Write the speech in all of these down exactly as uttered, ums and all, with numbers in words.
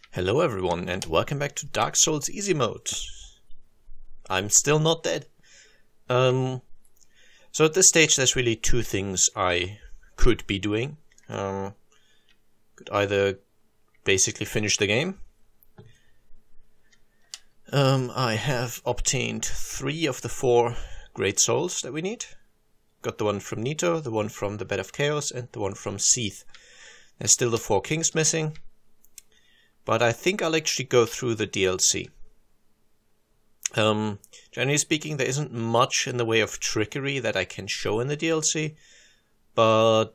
Hello everyone and welcome back to Dark Souls Easy Mode. I'm still not dead. Um, so at this stage there's really two things I could be doing. Um, could either basically finish the game. Um, I have obtained three of the four great souls that we need. Got the one from Nito, the one from the Bed of Chaos and the one from Seath. There's still the four kings missing. But I think I'll actually go through the D L C. Um, generally speaking, there isn't much in the way of trickery that I can show in the D L C. But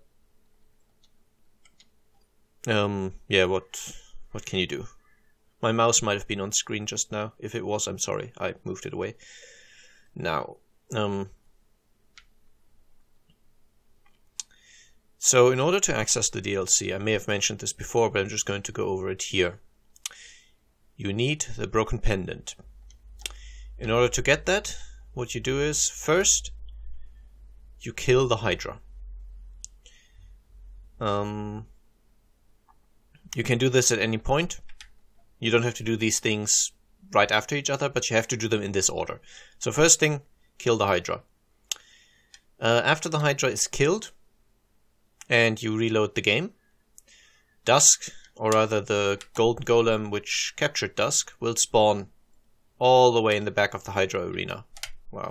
um, yeah, what what can you do? My mouse might have been on screen just now. If it was, I'm sorry. I moved it away. Now, um, so in order to access the D L C, I may have mentioned this before, but I'm just going to go over it here. You need the broken pendant. In order to get that, what you do is, first, you kill the Hydra. Um, you can do this at any point. You don't have to do these things right after each other, but you have to do them in this order. So first thing, kill the Hydra. Uh, after the Hydra is killed, and you reload the game, Dusk, or rather the golden golem which captured Dusk, will spawn all the way in the back of the Hydra arena. Wow.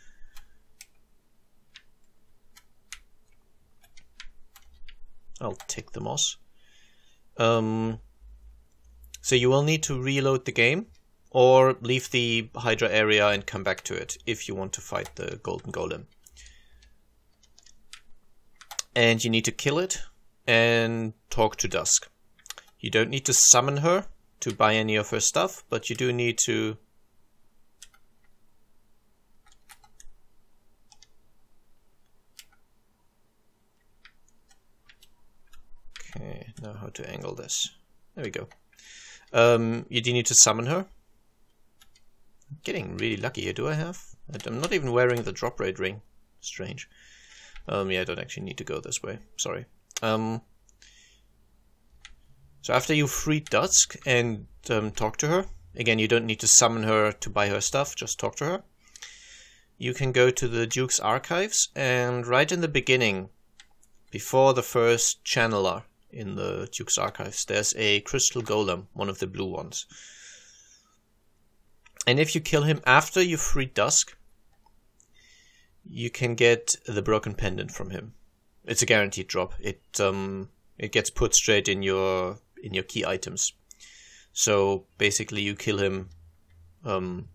I'll take the moss. Um, so you will need to reload the game, or leave the Hydra area and come back to it if you want to fight the golden golem. And you need to kill it and talk to Dusk. You don't need to summon her to buy any of her stuff, but you do need to Okay, now how to angle this. There we go. Um, you do need to summon her. I'm getting really lucky here. Do I have? I'm not even wearing the drop rate ring. Strange. Um, yeah, I don't actually need to go this way. Sorry. Um, so after you free Dusk and um, talk to her, again, you don't need to summon her to buy her stuff, just talk to her. You can go to the Duke's Archives, and right in the beginning, before the first channeler in the Duke's Archives, there's a crystal golem, one of the blue ones. And if you kill him after you free Dusk, you can get the broken pendant from him. It's a guaranteed drop. It um it gets put straight in your in your key items. So basically you kill him um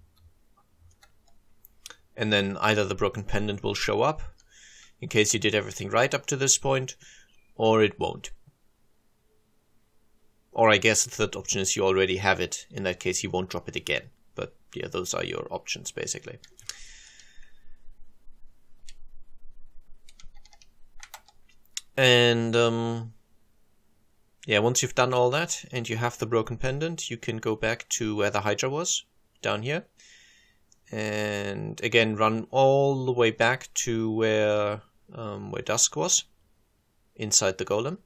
and then either the broken pendant will show up in case you did everything right up to this point, or it won't. Or I guess the third option is you already have it. In that case you won't drop it again. But yeah, those are your options basically. And um, yeah, once you've done all that and you have the broken pendant, you can go back to where the Hydra was, down here. And again, run all the way back to where um, where Dusk was, inside the golem.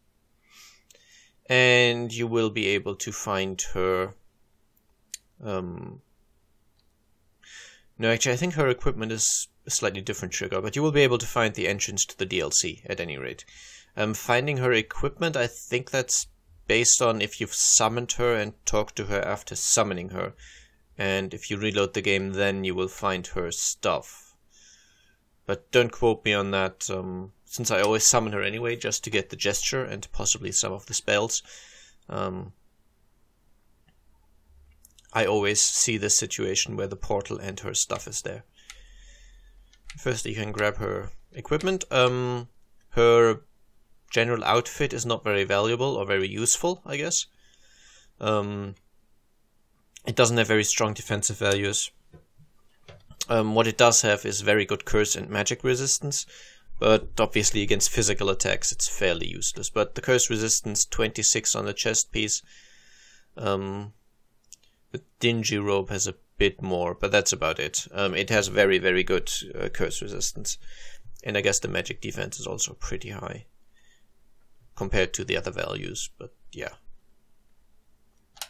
And you will be able to find her. Um, no, actually, I think her equipment is a slightly different trigger, but you will be able to find the entrance to the D L C at any rate. Um, finding her equipment, I think that's based on if you've summoned her and talked to her after summoning her. And if you reload the game, then you will find her stuff. But don't quote me on that, um, since I always summon her anyway, just to get the gesture and possibly some of the spells. Um, I always see this situation where the portal and her stuff is there. First, you can grab her equipment. Um, her general outfit is not very valuable or very useful, I guess. Um, it doesn't have very strong defensive values. Um, what it does have is very good curse and magic resistance, but obviously against physical attacks it's fairly useless. But the curse resistance, twenty-six on the chest piece. Um, the dingy robe has a bit more, but that's about it. Um, it has very, very good uh, curse resistance. And I guess the magic defense is also pretty high compared to the other values, but yeah.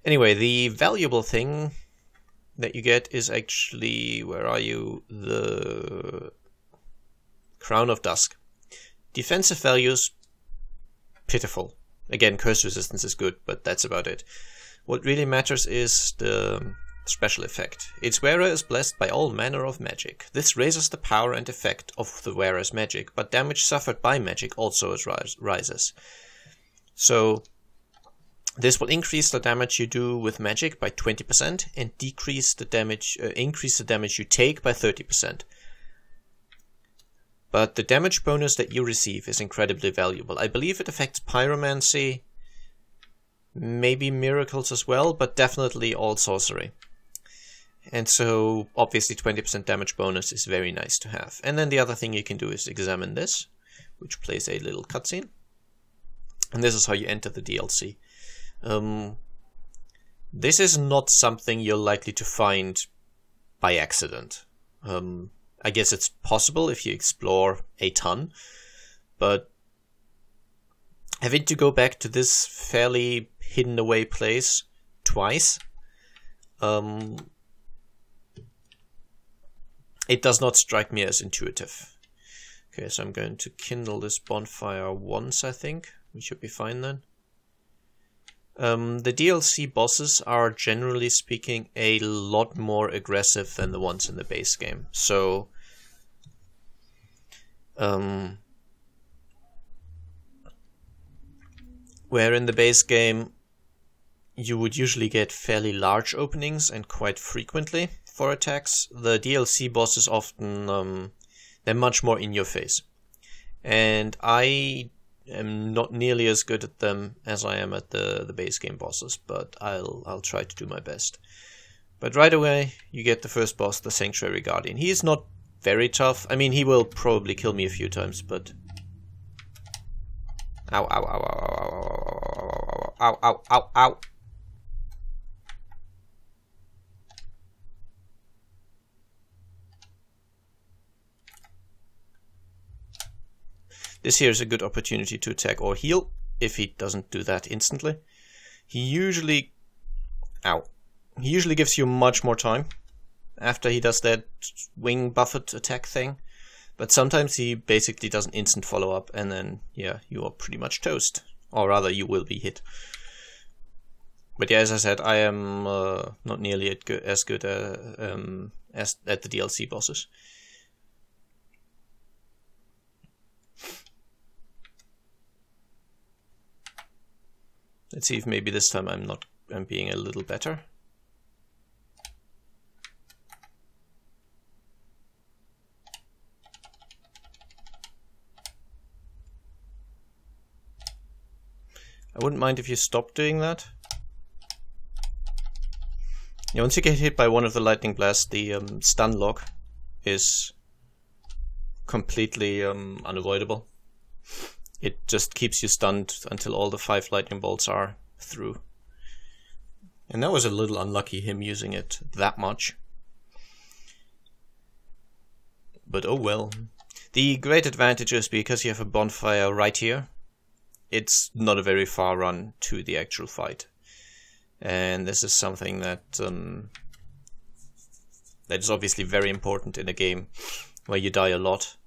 Anyway, the valuable thing that you get is actually, where are you? The Crown of Dusk. Defensive values, pitiful. Again, curse resistance is good, but that's about it. What really matters is the special effect. Its wearer is blessed by all manner of magic. This raises the power and effect of the wearer's magic, but damage suffered by magic also is rise rises. So this will increase the damage you do with magic by twenty percent and decrease the damage, uh, increase the damage you take by thirty percent. But the damage bonus that you receive is incredibly valuable. I believe it affects pyromancy, maybe miracles as well, but definitely all sorcery. And so obviously twenty percent damage bonus is very nice to have. And then the other thing you can do is examine this, which plays a little cutscene. And this is how you enter the D L C. Um, this is not something you're likely to find by accident. Um, I guess it's possible if you explore a ton, but having to go back to this fairly hidden away place twice, um, it does not strike me as intuitive. Okay, so I'm going to kindle this bonfire once, I think. We should be fine then. Um, the D L C bosses are, generally speaking, a lot more aggressive than the ones in the base game. So, um, where in the base game you would usually get fairly large openings and quite frequently for attacks, the D L C bosses often, um, they're much more in your face. And I am not nearly as good at them as I am at the, the base game bosses, but I'll, I'll try to do my best. But right away, you get the first boss, the Sanctuary Guardian. He is not very tough. I mean, he will probably kill me a few times, but... Ow, ow, ow, ow, ow, ow, ow, ow, ow, ow. This here is a good opportunity to attack or heal, if he doesn't do that instantly. He usually... Ow. He usually gives you much more time after he does that wing buffet attack thing. But sometimes he basically does an instant follow-up and then, yeah, you are pretty much toast. Or rather, you will be hit. But yeah, as I said, I am uh, not nearly at go as good uh, um, as at the D L C bosses. Let's see if maybe this time I'm not I'm being a little better. I wouldn't mind if you stopped doing that. Yeah, once you get hit by one of the lightning blasts, the um, stun lock is completely um, unavoidable. It just keeps you stunned until all the five lightning bolts are through. And that was a little unlucky, him using it that much. But oh well. The great advantage is because you have a bonfire right here, it's not a very far run to the actual fight. And this is something that um, that is obviously very important in a game where you die a lot.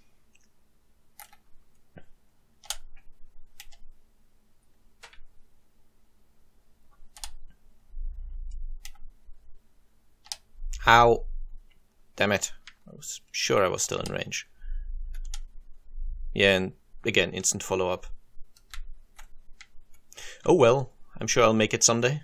Ow. Damn it. I was sure I was still in range. Yeah, and again, instant follow-up. Oh well, I'm sure I'll make it someday.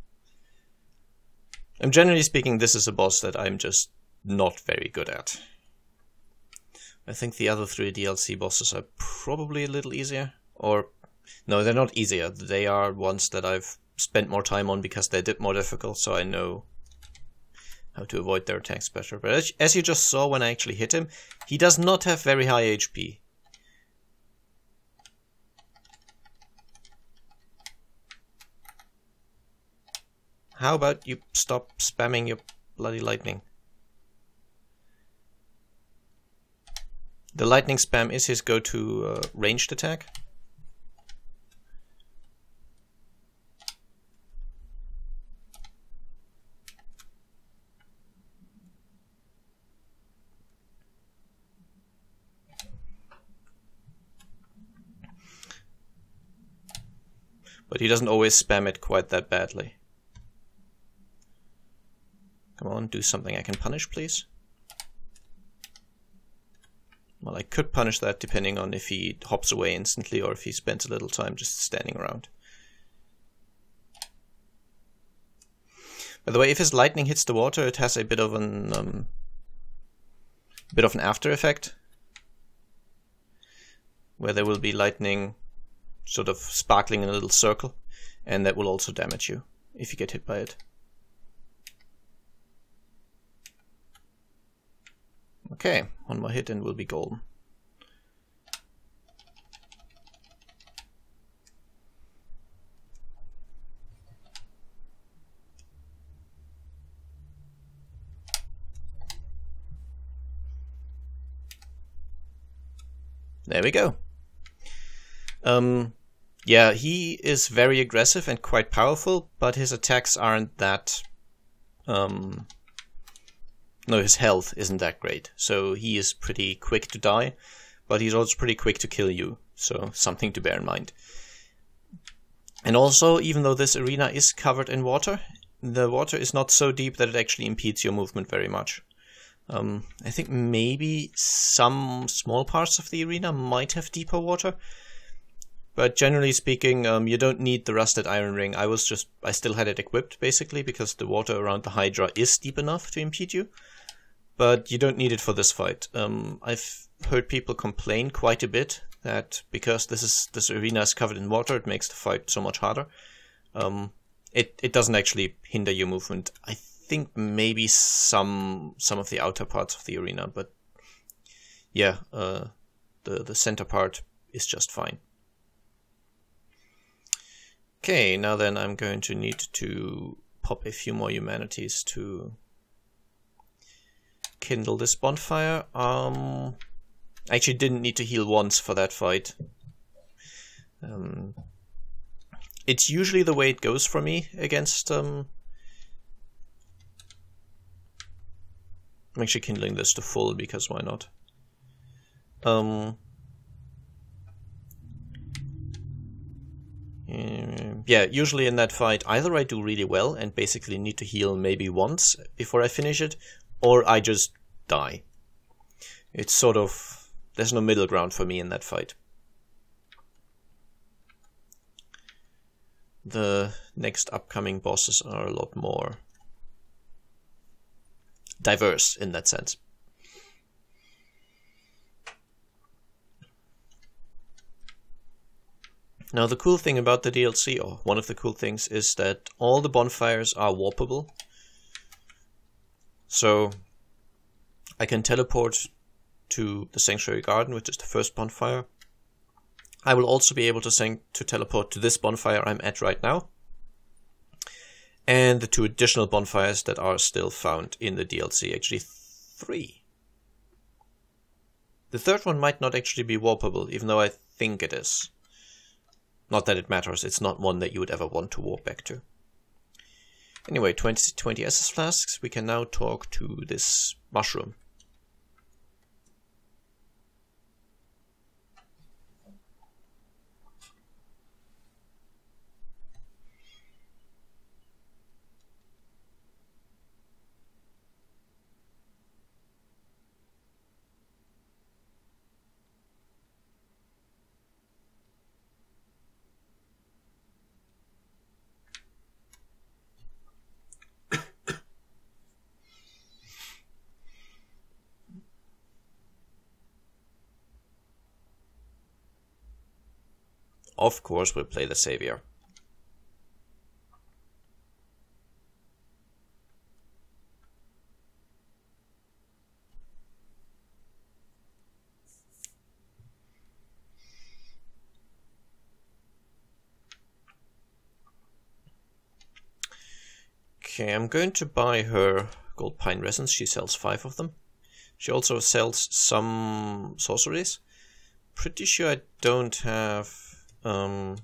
And generally speaking, this is a boss that I'm just not very good at. I think the other three D L C bosses are probably a little easier. Or, no, they're not easier. They are ones that I've spent more time on because they're a bit more difficult, so I know how to avoid their attacks better. But as, as you just saw when I actually hit him, he does not have very high H P. How about you stop spamming your bloody lightning? The lightning spam is his go-to uh, ranged attack. but he doesn't always spam it quite that badly. Come on, do something I can punish, please. Well, I could punish that depending on if he hops away instantly or if he spends a little time just standing around. By the way, if his lightning hits the water, it has a bit of an um, bit of an after effect, where there will be lightning sort of sparkling in a little circle, and that will also damage you if you get hit by it. Okay, one more hit and we'll be golden. There we go. Um, yeah, he is very aggressive and quite powerful, but his attacks aren't that... Um, no, his health isn't that great. So he is pretty quick to die, but he's also pretty quick to kill you. So something to bear in mind. And also, even though this arena is covered in water, the water is not so deep that it actually impedes your movement very much. Um, I think maybe some small parts of the arena might have deeper water, but generally speaking, um, you don't need the rusted iron ring. I was just, I still had it equipped basically because the water around the Hydra is deep enough to impede you, but you don't need it for this fight. Um, I've heard people complain quite a bit that because this is this arena is covered in water, it makes the fight so much harder. Um, it it doesn't actually hinder your movement. I think maybe some some of the outer parts of the arena, but yeah, uh, the the center part is just fine. Okay, now then I'm going to need to pop a few more humanities to kindle this bonfire. Um, I actually didn't need to heal once for that fight. Um, it's usually the way it goes for me against... Um, I'm actually kindling this to full because why not? Um, yeah, usually in that fight, either I do really well and basically need to heal maybe once before I finish it, or I just die. It's sort of... there's no middle ground for me in that fight. The next upcoming bosses are a lot more diverse in that sense. Now the cool thing about the D L C, or one of the cool things, is that all the bonfires are warpable. So I can teleport to the Sanctuary Garden, which is the first bonfire. I will also be able to, to teleport to this bonfire I'm at right now, and the two additional bonfires that are still found in the D L C, actually three. The third one might not actually be warpable, even though I think it is. Not that it matters, it's not one that you would ever want to warp back to. Anyway, twenty, twenty Estus flasks, we can now talk to this mushroom. Of course, we'll play the Savior. Okay, I'm going to buy her gold pine resins. She sells five of them. She also sells some sorceries. Pretty sure I don't have um,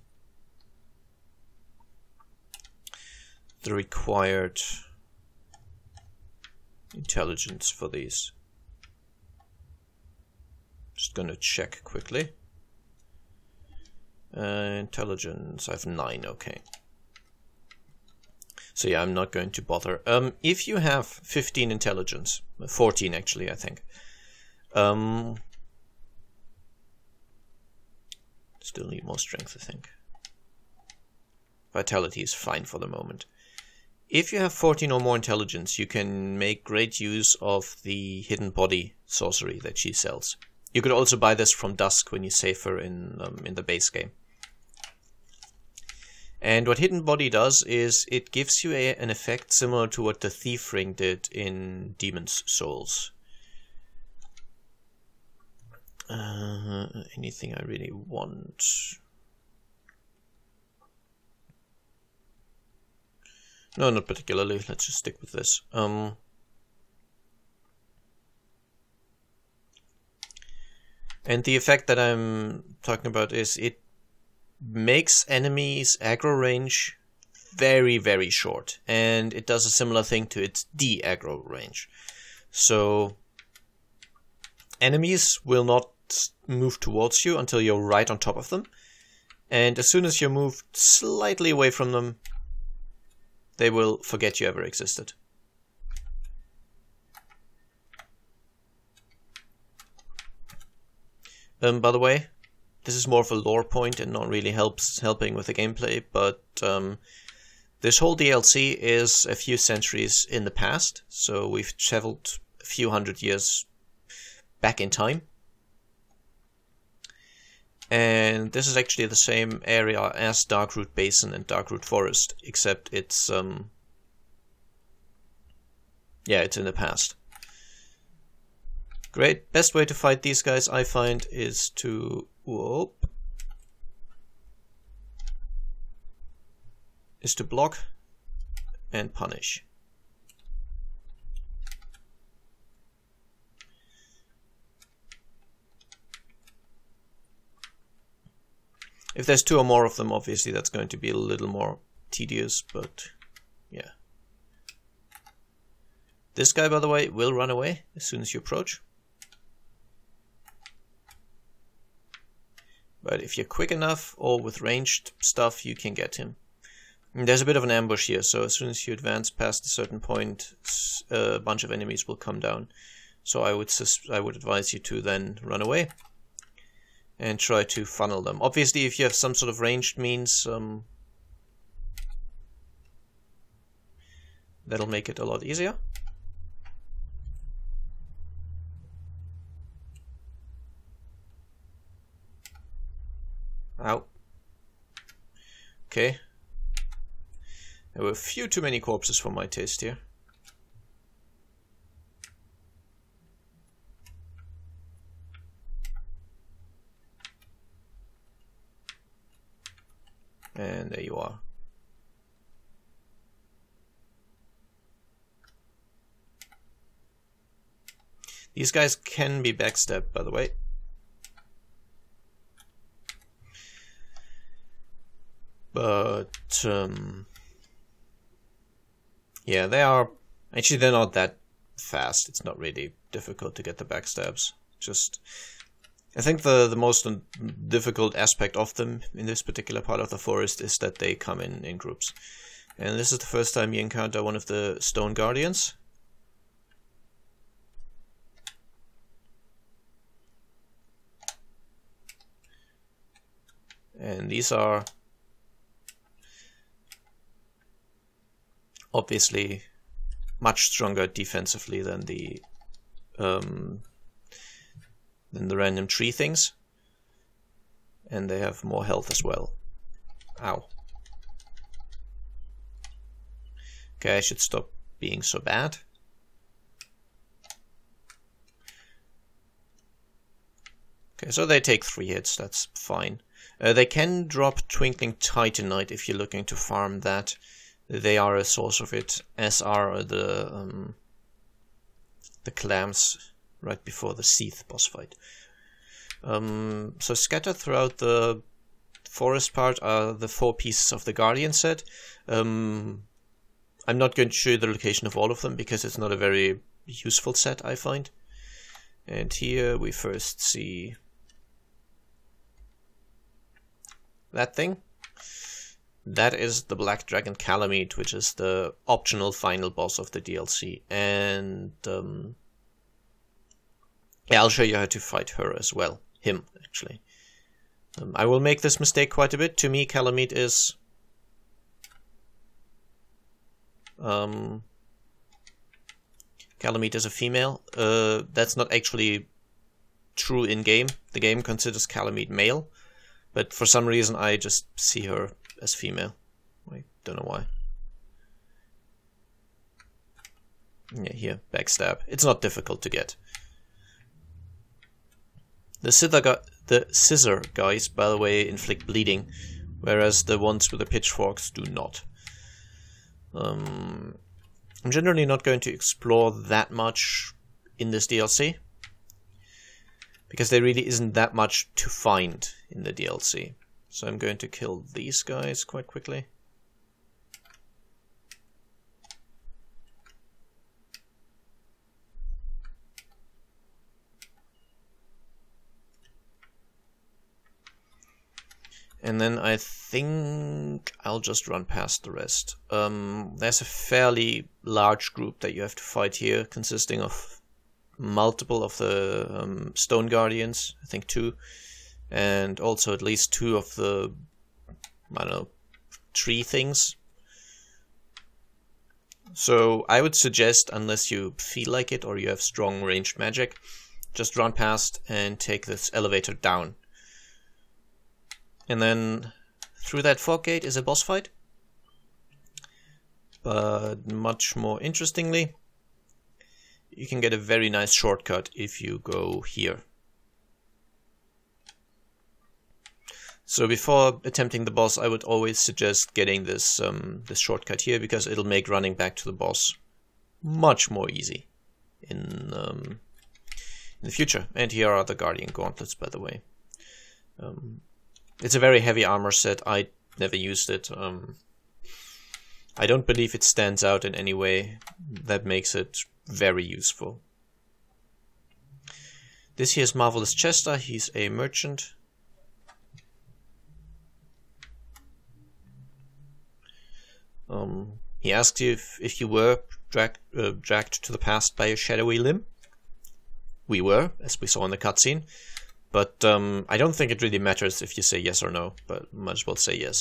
the required intelligence for these. Just gonna check quickly. Uh, intelligence, I have nine, okay. So yeah, I'm not going to bother. Um, if you have fifteen intelligence, fourteen actually, I think. Um, still need more strength, I think. Vitality is fine for the moment. If you have fourteen or more intelligence, you can make great use of the hidden body sorcery that she sells. You could also buy this from Dusk when you save her in um, in the base game. And what Hidden Body does is it gives you a, an effect similar to what the Thief Ring did in Demon's Souls. Uh, anything I really want? No, not particularly. Let's just stick with this. Um, and the effect that I'm talking about is it makes enemies' aggro range very, very short. And it does a similar thing to its de-aggro range. So enemies will not move towards you until you're right on top of them. And as soon as you're moved slightly away from them, they will forget you ever existed. Um, by the way, this is more of a lore point and not really helps helping with the gameplay, but um, this whole D L C is a few centuries in the past, so we've traveled a few hundred years back in time. And this is actually the same area as Darkroot Basin and Darkroot Forest, except it's um yeah, it's in the past. Great. Best way to fight these guys, I find, is to whoop, is to block and punish. If there's two or more of them, obviously that's going to be a little more tedious, but yeah. This guy, by the way, will run away as soon as you approach. But if you're quick enough or with ranged stuff, you can get him. And there's a bit of an ambush here, so as soon as you advance past a certain point, a bunch of enemies will come down. So I would sus I would advise you to then run away and try to funnel them. Obviously, if you have some sort of ranged means, um, that'll make it a lot easier. Ow. Okay. There were a few too many corpses for my taste here. And there you are. These guys can be backstabbed, by the way. But, um, yeah, they are, actually they're not that fast. It's not really difficult to get the backstabs. Just, I think the, the most difficult aspect of them in this particular part of the forest is that they come in, in groups. And this is the first time you encounter one of the Stone Guardians. And these are obviously much stronger defensively than the um, than the random tree things, and they have more health as well. Ow. Okay, I should stop being so bad. Okay, so they take three hits, that's fine. Uh, they can drop Twinkling Titanite if you're looking to farm that. They are a source of it, as are the um, the clams right before the Seath boss fight. Um, so scattered throughout the forest part are the four pieces of the Guardian set. Um, I'm not going to show you the location of all of them because it's not a very useful set, I find. And here we first see that thing. That is the Black Dragon Calamite, which is the optional final boss of the D L C. And um, yeah, I'll show you how to fight her as well. Him, actually. Um, I will make this mistake quite a bit. To me, Calamite is... Um, Calamite is a female. Uh, that's not actually true in-game. The game considers Calamite male. But for some reason, I just see her as female. I don't know why. Yeah, here, backstab. It's not difficult to get. The scissor, gu the scissor guys, by the way, inflict bleeding, whereas the ones with the pitchforks do not. Um, I'm generally not going to explore that much in this D L C, because there really isn't that much to find in the D L C. So I'm going to kill these guys quite quickly. And then I think I'll just run past the rest. Um, there's a fairly large group that you have to fight here, consisting of multiple of the um, Stone Guardians, I think two, and also at least two of the, I don't know, tree things. So I would suggest, unless you feel like it or you have strong ranged magic, just run past and take this elevator down. And then through that fog gate is a boss fight. But much more interestingly, you can get a very nice shortcut if you go here. So before attempting the boss, I would always suggest getting this um, this shortcut here, because it'll make running back to the boss much more easy in um, in the future. And here are the Guardian Gauntlets, by the way. Um, it's a very heavy armor set. I never used it. Um, I don't believe it stands out in any way that makes it very useful. This here is Marvelous Chester. He's a merchant. Um, he asked you if, if you were dragged, uh, dragged to the past by a shadowy limb. We were, as we saw in the cutscene. But um, I don't think it really matters if you say yes or no, but might as well say yes.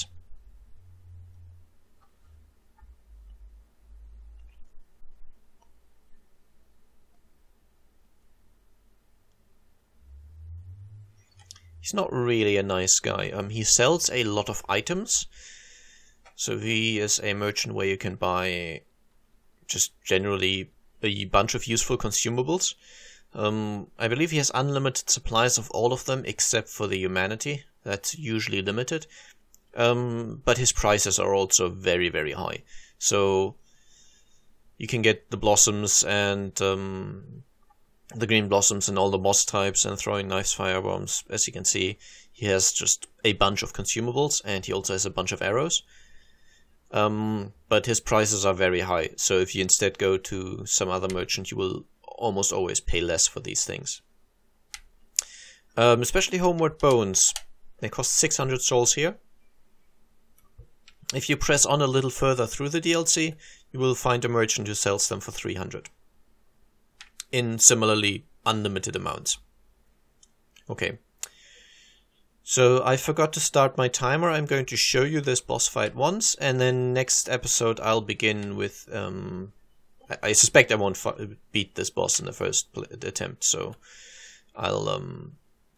He's not really a nice guy. Um, he sells a lot of items. So he is a merchant where you can buy just generally a bunch of useful consumables. Um, I believe he has unlimited supplies of all of them except for the humanity. That's usually limited. Um, but his prices are also very, very high. So you can get the blossoms and um, the green blossoms and all the moss types and throwing knives, firebombs. As you can see, he has just a bunch of consumables, and he also has a bunch of arrows. Um, but his prices are very high, so if you instead go to some other merchant, you will almost always pay less for these things. Um, especially Homeward Bones. They cost six hundred souls here. If you press on a little further through the D L C, you will find a merchant who sells them for three hundred. In similarly unlimited amounts. Okay. So I forgot to start my timer. I'm going to show you this boss fight once, and then next episode I'll begin with... Um, I, I suspect I won't beat this boss in the first attempt, so I'll... Um,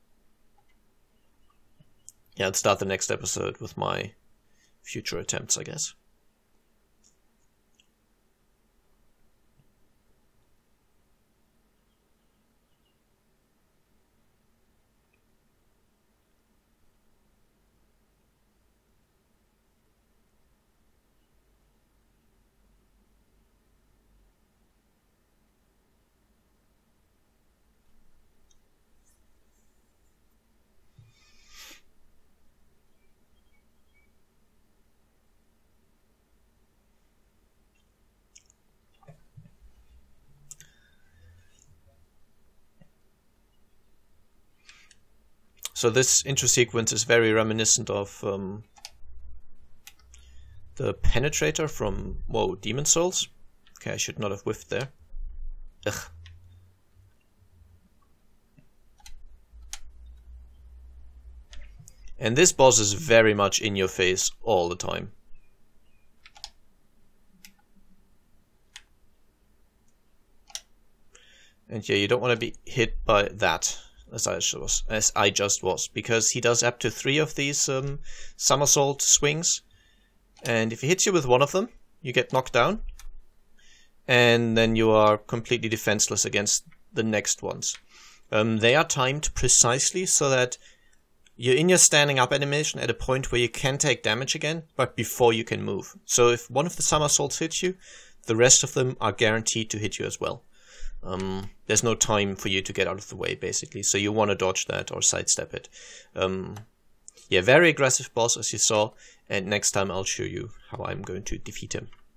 yeah, I'll start the next episode with my future attempts, I guess. So this intro sequence is very reminiscent of um, the Penetrator from, whoa, Demon Souls. Okay, I should not have whiffed there. Ugh. And this boss is very much in your face all the time. And yeah, you don't want to be hit by that, as I just was, as I just was, because he does up to three of these um, somersault swings. And if he hits you with one of them, you get knocked down. And then you are completely defenseless against the next ones. Um, they are timed precisely so that you're in your standing up animation at a point where you can take damage again, but before you can move. So if one of the somersaults hits you, the rest of them are guaranteed to hit you as well. Um, there's no time for you to get out of the way, basically. So you want to dodge that or sidestep it. Um, yeah, very aggressive boss, as you saw. And next time I'll show you how I'm going to defeat him.